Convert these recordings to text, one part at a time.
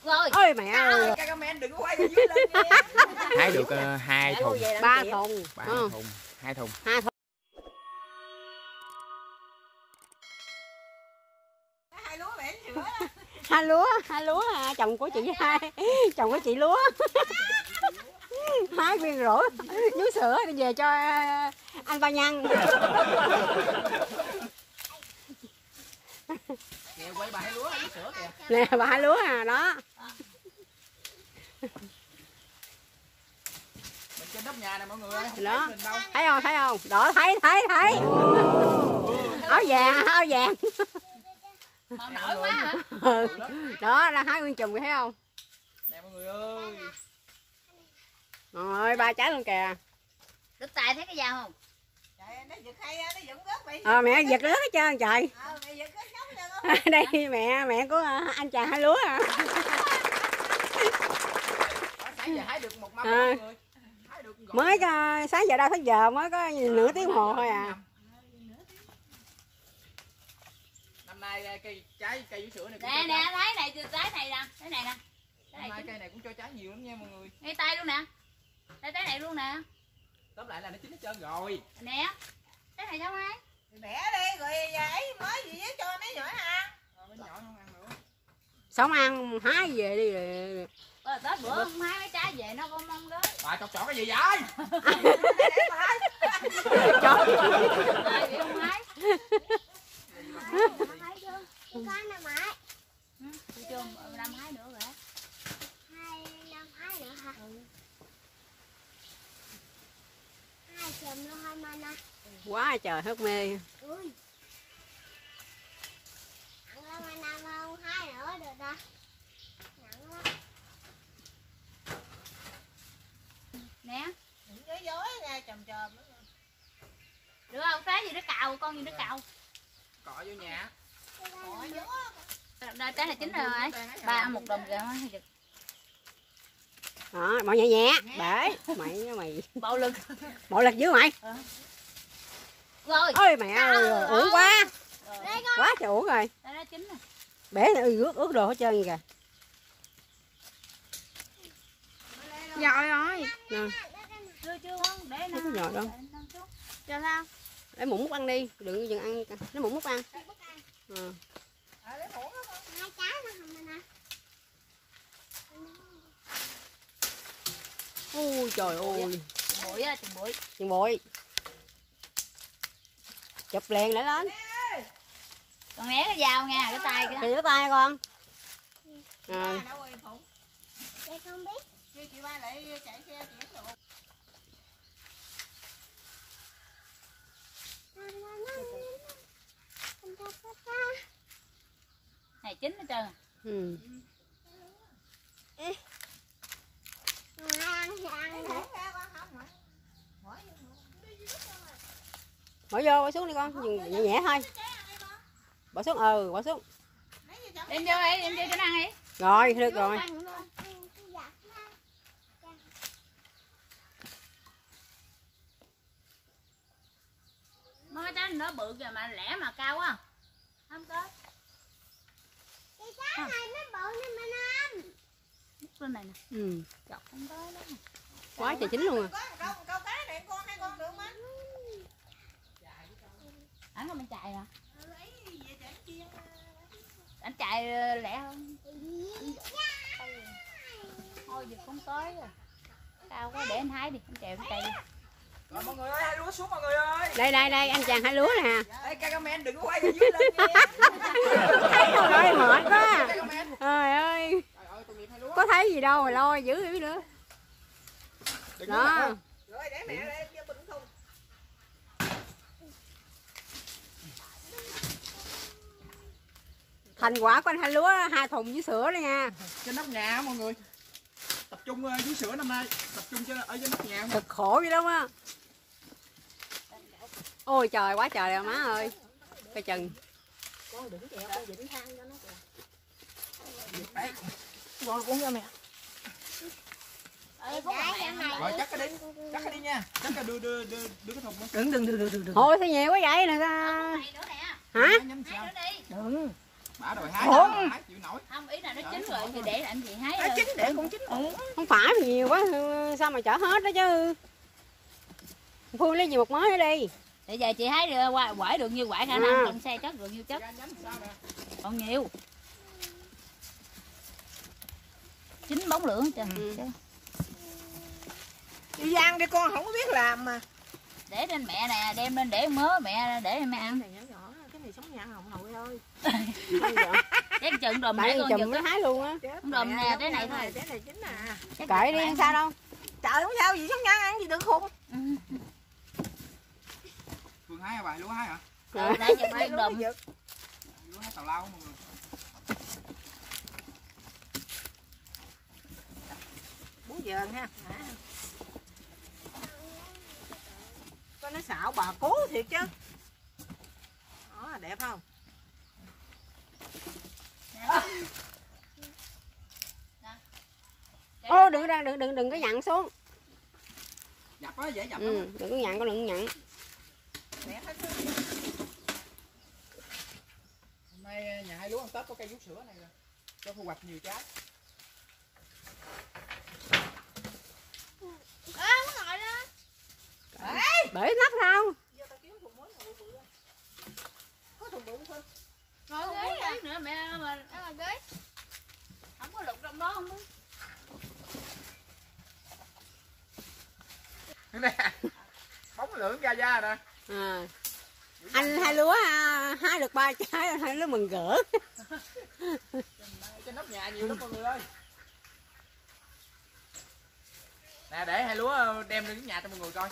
Rồi. Ôi mẹ ơi. Cameraman đừng có quay ở dưới lên nha. Hái được 2 thùng. 3 thùng. 3 thùng. 2 thùng. 2 thùng. Hai lúa chồng của chị hai chồng của chị lúa. Hái nguyên rổ vú sữa đi về cho anh Ba Nhân. Nè quay bà hai lúa vú sữa kìa. Nè bà hai lúa à đó. Mình trên nóc nhà nè mọi người ơi. Đó. Thấy không? Đó thấy. Áo vàng. Màu nổi quá hả? Ừ. Đó là hái nguyên chùm thấy không? Nè mọi người ơi. Rồi 3 trái luôn kìa. Đức Tài thấy cái dao không? Trời nó giật hay nó giật rớt vậy. Mẹ giật rớt hết trơn trời. Mẹ giật rớt hết trơn. Đây mẹ của anh chàng hai lúa à. Sáng giờ hái được một mâm mọi người. Hái được gọn. Mới sáng giờ đâu tới giờ mới có nửa tiếng hồ thôi à. Năm nay cây vú sữa này cũng Nè thấy này trái này nè, trái này nè. Năm nay cây này cũng cho trái nhiều lắm nha mọi người. Ngay tay luôn nè. Đây trái này luôn nè. Tóm lại là nó chín hết trơn rồi. Nè. Trái này sao ai? Bẻ đi rồi ấy mới gì với cho mấy nhỏ ăn. Mấy nhỏ không ăn nữa. Sống ăn hái về đi rồi. Tới bữa không hái mấy trái về nó không mong đó. Bà chọc cái gì vậy? Chó. Ai bị không hái? Con năm hái. Chưa năm hái nữa rồi. 2 năm hái nữa hả? 2 chùm luôn 2 mana. Quá trời hớt mê. Ui. Nặng lắm 2 năm không hái nữa được ta. Nặng lắm. Nè. Đừng có dối nha chồm. Được không? Trái gì nó cào, con gì nó cào. Cọ vô nhà. Đây trái này chín rồi. Ba ăn một đồng kìa. Đó, bỏ nhẹ bể mày Bạo lực dữ mày. Rồi. Ôi mẹ ơi uổng quá. Đây Quá trời uổng rồi. Đây nó chín rồi. Bể này ướt đồ hết trơn kìa. Rồi Nè. Chưa không? Để nó. Thấy cái giò đâu. Cho sao? Để muỗng múc ăn đi, đừng dừng ăn, nó muỗng múc ăn. Ừ. 2 trái nữa không mana. Ôi trời ơi. Bụi á, chừng bụi. Chừng bụi. Chụp liền lại lên. Còn né cái dao nha, cái tay kìa. Kìa tay con. Đâu À. rồi Phụng? Đây không biết. Kêu chị ba lại chạy xe chuyển đồ. Này chín hết trơn. Ừ. Ăn thì ăn thôi. Bỏ vô, bỏ xuống đi con, dừng nhẹ nhẹ thôi. Bỏ xuống, bỏ xuống. Đem vô đi, đem vô cho nó ăn đi. Rồi, được rồi. Mấy trái nó bự kìa mà lẻ mà cao quá. Không có. Cái trái này nó bự nên mình ăn. Múc lên này nè. Ừ. Chọc không tới đó. Quá trời chín luôn à. Có một câu cá này con hai con được má. Ảnh không anh chạy mà. Anh chạy lẹ hơn. Thôi giờ không tới rồi. Cao quá để anh hái đi, anh chạy đi. Rồi mọi người ơi, hai lúa xuống mọi người ơi. Đây anh chàng hai lúa nè. Ê cameraman đừng có quay ở dưới lên nha. Thấy không rồi mệt quá. Cameraman. Trời ơi. Trời ơi tội nghiệp hai lúa. Có thấy gì đâu mà lo giữ dữ nữa. Đừng có Đó. Rồi để mẹ lên cho bưng thùng. Thành quả của anh hai lúa 2 thùng với sữa đó nha. Trên nóc nhà mọi người. Tập trung vú sữa năm nay, tập trung ở trên nóc nhà. Cực khổ vậy đó á. Ôi trời quá trời rồi má ơi. Coi chừng. Đấy. Rồi cuốn cho mẹ. Rồi chắc cái đi nha. Chắc cái đưa cái thùng đó. Đừng. Thôi sao nhiều quá vậy nè. Hả? Nhắm sao? Đừng. Bả rồi hái Ủa? ra, hái chịu nổi. Không, ý là nó chín rồi thì để anh chị hái Nó rồi. chín để con chín. Không phải nhiều quá sao mà chở hết đó chứ. Phương lấy gì một mớ nữa đi. Để giờ chị hái được quải được nhiêu quải khả năng cần xe chất được nhiêu chất. Ra nhánh sao nè. Còn nhiều. Chín bóng lưỡng trời. Đi gian đi con không có biết làm mà. Để trên mẹ nè, đem lên để mớ mẹ để mẹ ăn. Cái này nhỏ nhỏ, cái này sống nhang hồng nội ơi. Cái chừng đùm Tại để vì con chùm giật mới hái luôn á. Không đùm nè, cái này thôi. Cái này chín à. Kệ đi ăn sao đâu. Trời không sao gì sống nhang ăn gì được khùng. Phương hái hả bà? Lúa hái hả? Để giật Mấy chừng đứa đùm. giật. Lúa hái tào lao mọi người. Bú dờn ha. Có nó xạo bà cố thiệt chứ. Đó, đẹp không? Ô đừng có nhận xuống. Dập á, dễ dập lắm. Đừng có nhận, con đừng nhận. Đẹp hết. Hôm nay nhà hai lúa ăn Tết có cây vú sữa này rồi. Cho thu hoạch nhiều trái. Bể nắp sao? Có thùng bự thôi. Ngồi ghế nữa mẹ mà ghế. Không có lục trong đó không muốn. Nè. Bóng lưỡng ra da nè. À. Anh hai lúa hái được 3 trái, anh hai lúa mừng rỡ. Trên nóc nhà nhiều lắm mọi người ơi. Nè để hai lúa đem lên nhà cho mọi người coi.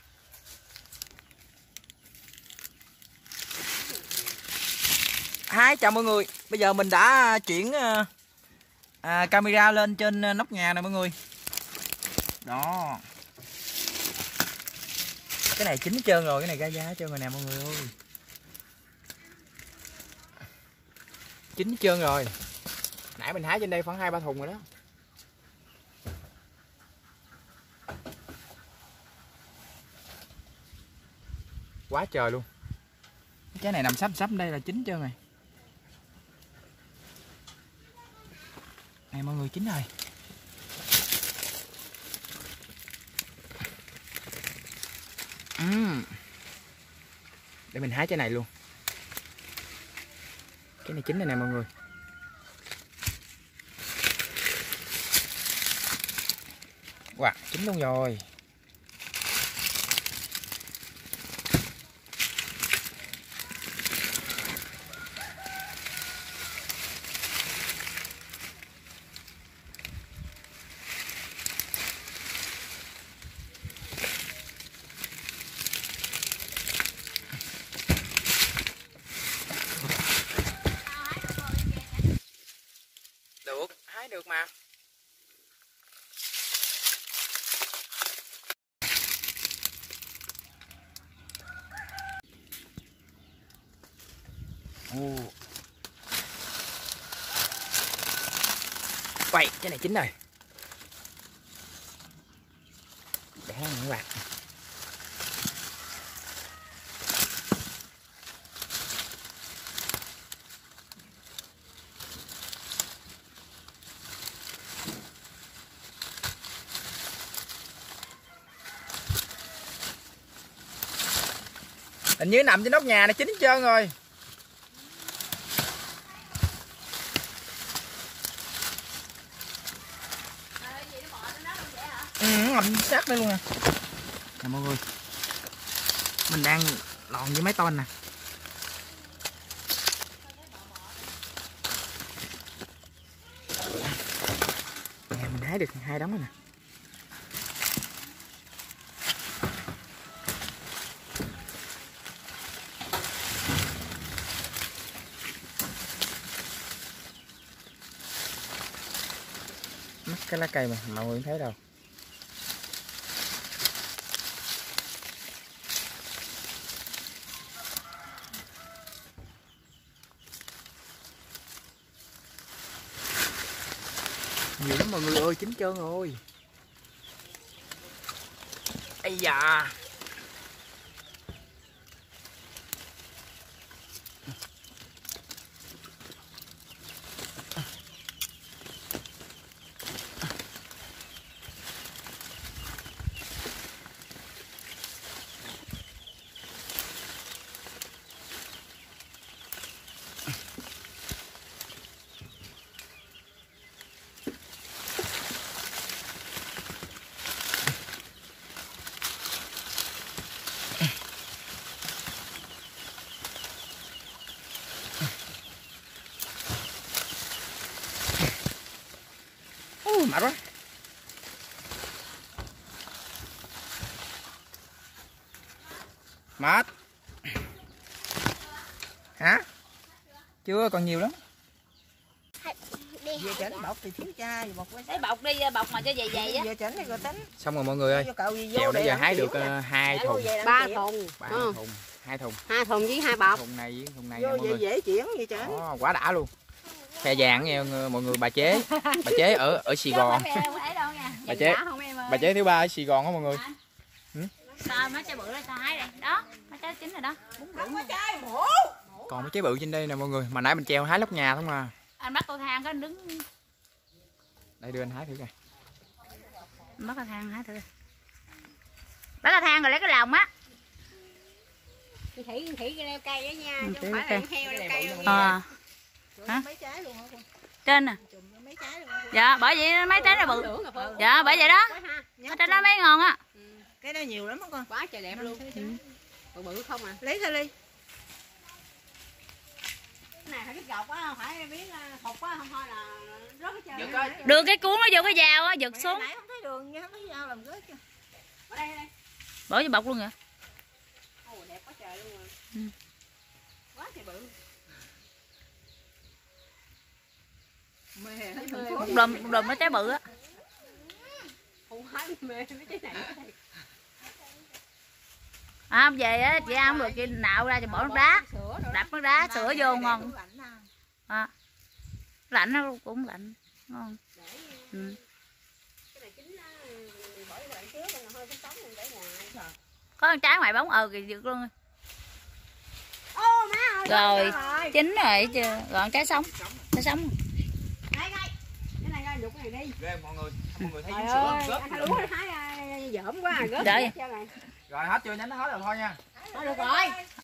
Hi, chào mọi người. Bây giờ mình đã chuyển camera lên trên nóc nhà nè mọi người. Đó. Cái này chín hết trơn rồi, cái này ra da hết trơn rồi nè mọi người ơi. Chín hết trơn rồi. Nãy mình hái trên đây khoảng 2-3 thùng rồi đó. Quá trời luôn. Cái này nằm sắp đây là chín trơn rồi. Nè mọi người, chín rồi. Để mình hái cái này luôn. Cái này chín rồi nè mọi người. Wow, chín luôn rồi. Được, hái được mà. Ồ. Quay, cái này chín rồi. Để các bạn. Hình như nằm trên nóc nhà này chín hết trơn rồi. Nằm sát đây luôn nè. Nè mọi người. Mình đang lòn với mấy ton nè. Nè mình hái được 2 đống rồi nè. Mất cái lá cây mà mọi người thấy đâu. Nhiều lắm mọi người ơi, chín trơn rồi. Ây da. mệt quá. Mệt. Hả? Chưa, còn nhiều lắm. Đi Về chỉnh bọc thì thiếu cha, bọc với Lấy bọc đi, bọc mà cho dày dày á. về chỉnh thì rồi tính. Xong rồi mọi người ơi, Cho cậu gì vô chèo nãy để giờ làm hái kiểu được nè. 2 thùng. 3 thùng. 3 Ừ. thùng, 2 thùng. 2 thùng với 2 bọc. Thùng này với thùng này Vô nè mọi về người. dễ chuyển vậy chỉnh. Đó, quá đã luôn. Khe vàng nha mọi người, bà chế ở Sài Gòn. Bà chế thứ 3 ở Sài Gòn á mọi người. Sao mấy trái bự đó sao hái đây? Đó, mấy trái chín rồi đó. Không có chai mổ. Còn mấy trái bự trên đây nè mọi người, mà nãy mình treo hái lóc nhà không à. Anh bắt cầu thang có anh đứng. Đây đưa anh hái thử coi. Anh bắt cầu thang hái thử. Bắt cầu thang rồi lấy cái lòng á. Thủy cái leo cây đó nha, Ừ, chứ không phải là heo leo cây đâu. Hả? Mấy trái luôn hả cô? Trên nè. Mấy trái luôn hả cô? Dạ, bởi vậy mấy trái nó bự. Dạ, bởi vậy đó. Ở trên đó mấy ngon á. Cái đó nhiều lắm á con. Quá trời đẹp luôn. Bự bự không à. Lấy thôi đi. Cái này phải biết gọt á, không phải biết hột á, không thôi là rớt hết trơn. Đưa cái cuốn nó vô cái dao á, giật xuống. Nãy không thấy đường nha, không thấy sao làm rớt chưa. Ở đây đây. Bỏ vô bọc luôn rồi. Ồ đẹp quá trời luôn rồi. Ừ. Quá trời bự. Mê Một đùm nó trái bự á. Không hái mê mấy trái này. À, về á, chị ăn không được, chị nạo ra cho bỏ nước đá. Đập nước đá, sữa vô ngon. À, lạnh nó cũng lạnh. Ngon. Ừ. Có con trái ngoài bóng kìa giật luôn. Rồi, chín rồi chưa? Còn trái sống. Trái sống. Đây đây. Cái này ra đục cái này đi. Ghê mọi người thấy Trời dính sữa ơi, gớt. anh lúa hái dởm quá, gớt. Đợi. Hết trơn rồi. Rồi hết chưa, nhánh nó hết rồi thôi nha. Thôi được rồi.